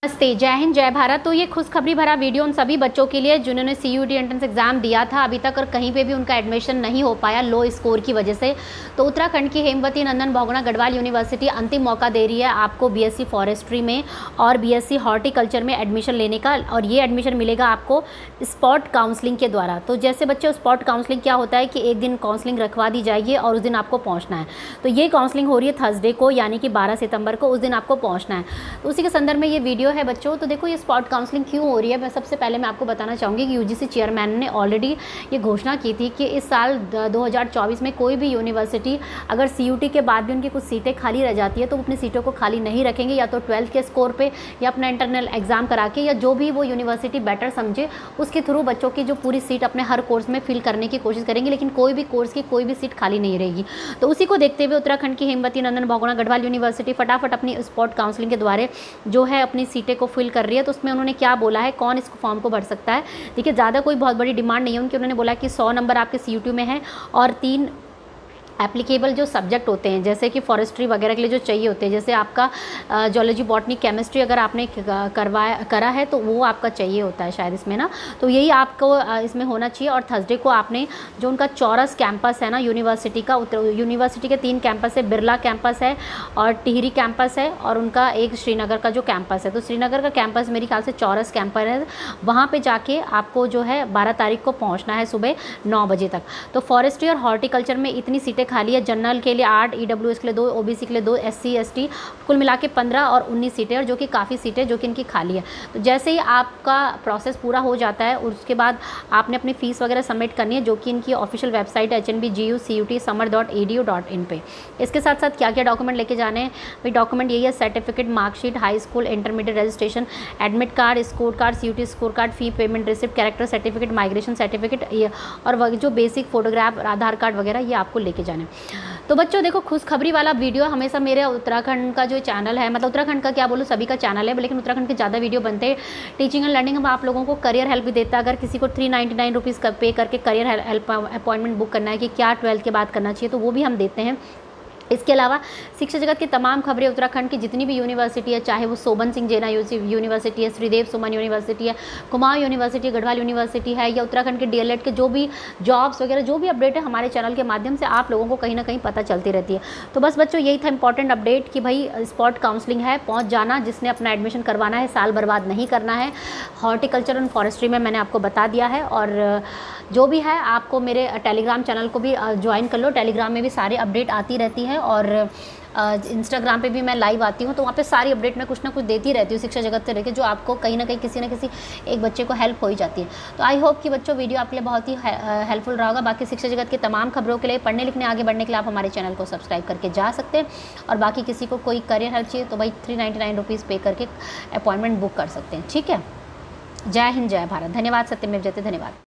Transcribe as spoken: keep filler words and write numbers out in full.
नमस्ते, जय हिंद, जय भारत। तो ये खुशखबरी भरा वीडियो उन सभी बच्चों के लिए जिन्होंने सीयूईटी एंट्रेंस एग्जाम दिया था अभी तक और कहीं पे भी उनका एडमिशन नहीं हो पाया लो स्कोर की वजह से। तो उत्तराखंड की हेमवती नंदन बहुगुणा गढ़वाल यूनिवर्सिटी अंतिम मौका दे रही है आपको बीएससी फॉरेस्ट्री में और बीएससी हॉर्टिकल्चर में एडमिशन लेने का। और ये एडमिशन मिलेगा आपको स्पॉट काउंसलिंग के द्वारा। तो जैसे बच्चे स्पॉट काउंसलिंग क्या होता है कि एक दिन काउंसलिंग रखवा दी जाएगी और उस दिन आपको पहुँचना है। तो ये काउंसलिंग हो रही है थर्सडे को, यानी कि बारह सितंबर को, उस दिन आपको पहुँचना है। तो उसी के संदर्भ में ये वीडियो है बच्चों। तो देखो ये स्पॉट काउंसलिंग क्यों हो रही है, मैं सबसे पहले मैं आपको बताना चाहूँगी कि यूजीसी चेयरमैन ने ऑलरेडी ये घोषणा की थी कि इस साल दो हज़ार चौबीस में कोई भी यूनिवर्सिटी अगर सीयूटी के बाद भी उनकी कुछ सीटें खाली रह जाती है तो वो अपनी सीटों को खाली नहीं रखेंगे, या तो ट्वेल्थ के स्कोर पे या अपना इंटरनल एग्जाम करा के या जो भी वो यूनिवर्सिटी बेटर समझे उसके थ्रू बच्चों की जो पूरी सीट अपने हर कोर्स में फिल करने की कोशिश करेंगे, लेकिन कोई भी कोर्स की कोई भी सीट खाली नहीं रहेगी। तो उसी को देखते हुए उत्तराखंड की हेमवती नंदन बहुगुणा गढ़वाल यूनिवर्सिटी फटाफट अपनी स्पॉट काउंसलिंग के द्वारा जो है अपनी सीटें को फिल कर रही है। तो उसमें उन्होंने क्या बोला है, कौन इस फॉर्म को भर सकता है। देखिए ज़्यादा कोई बहुत बड़ी डिमांड नहीं है उनकी। उन्होंने बोला कि सौ नंबर आपके सीयूटी में है और तीन एप्लीकेबल जो सब्जेक्ट होते हैं जैसे कि फॉरेस्ट्री वगैरह के लिए जो चाहिए होते हैं, जैसे आपका जोलॉजी बॉटनी केमिस्ट्री अगर आपने करवाया करा है तो वो आपका चाहिए होता है शायद इसमें ना। तो यही आपको इसमें होना चाहिए। और थर्सडे को आपने जो उनका चौरस कैंपस है ना यूनिवर्सिटी का, यूनिवर्सिटी के तीन कैंपस है, बिरला कैंपस है और टिहरी कैंपस है और उनका एक श्रीनगर का जो कैंपस है। तो श्रीनगर का कैंपस मेरे ख्याल से चौरस कैंपस है, वहाँ पर जाके आपको जो है बारह तारीख को पहुँचना है सुबह नौ बजे तक। तो फॉरेस्ट्री और हॉर्टिकल्चर में इतनी सीटें खाली है। जनरल के लिए आठ, ईडब्ल्यूएस के लिए दो, ओबीसी के लिए दो, एससी एसटी कुल मिला के पंद्रह और उन्नीस सीटें, और जो कि काफ़ी सीटें जो कि इनकी खाली है। तो जैसे ही आपका प्रोसेस पूरा हो जाता है उसके बाद आपने अपनी फ़ीस वगैरह सबमिट करनी है, जो कि इनकी official website H N B G U C U T Samarth dot A D U dot in पे। इसके साथ साथ क्या क्या डॉक्यूमेंट लेके जाने हैं भाई, डॉक्यूमेंट यही है certificate, marksheet, high school intermediate registration, admit card, score card, C U T score card, fee payment receipt, character certificate, migration certificate और जो बेसिक फोटोग्राफ, आधार कार्ड वगैरह ये आपको लेके जाने। तो बच्चों देखो खुशखबरी वाला वीडियो हमेशा मेरे उत्तराखंड का जो चैनल है, मतलब उत्तराखंड का क्या बोलूँ सभी का चैनल है, लेकिन उत्तराखंड के ज़्यादा वीडियो बनते हैं। टीचिंग एंड लर्निंग हम आप लोगों को करियर हेल्प भी देता है। अगर किसी को थ्री नाइन्टी नाइन रुपीज़ पे करके करियर हेल्प अपॉइंटमेंट बुक करना है कि क्या ट्वेल्थ के बाद करना चाहिए तो वो भी हम देते हैं। इसके अलावा शिक्षा जगत की तमाम खबरें उत्तराखंड की जितनी भी यूनिवर्सिटी है, चाहे वो सोबन सिंह जैना यूनिवर्सिटी है, श्रीदेव सुमन यूनिवर्सिटी है, कुमाऊं यूनिवर्सिटी, गढ़वाल यूनिवर्सिटी है, या उत्तराखंड के डीएलएड के जो भी जॉब्स वगैरह जो भी अपडेट है हमारे चैनल के माध्यम से आप लोगों को कहीं ना कहीं पता चलती रहती है। तो बस बच्चों यही था इंपॉर्टेंट अपडेट कि भाई स्पॉट काउंसलिंग है, पहुँच जाना जिसने अपना एडमिशन करवाना है, साल बर्बाद नहीं करना है। हॉर्टिकल्चर एंड फॉरेस्ट्री में मैंने आपको बता दिया है। और जो भी है आपको मेरे टेलीग्राम चैनल को भी ज्वाइन कर लो, टेलीग्राम में भी सारे अपडेट आती रहती है और इंस्टाग्राम पे भी मैं लाइव आती हूँ, तो वहाँ पे सारी अपडेट मैं कुछ ना कुछ देती रहती हूँ शिक्षा जगत से लेकर, जो आपको कहीं ना कहीं किसी ना किसी एक बच्चे को हेल्प हो ही जाती है। तो आई होप कि बच्चों वीडियो आपके लिए बहुत ही हेल्पफुल रहा होगा। बाकी शिक्षा जगत की तमाम खबरों के लिए, पढ़ने लिखने आगे बढ़ने के लिए आप हमारे चैनल को सब्सक्राइब करके जा सकते हैं। और बाकी किसी को कोई करियर हेल्प चाहिए तो भाई थ्री नाइन्टी नाइन रुपीज़ पे करके अपॉइंटमेंट बुक कर सकते हैं। ठीक है, जय हिंद, जय भारत। धन्यवाद। सत्यमेव जयते। धन्यवाद।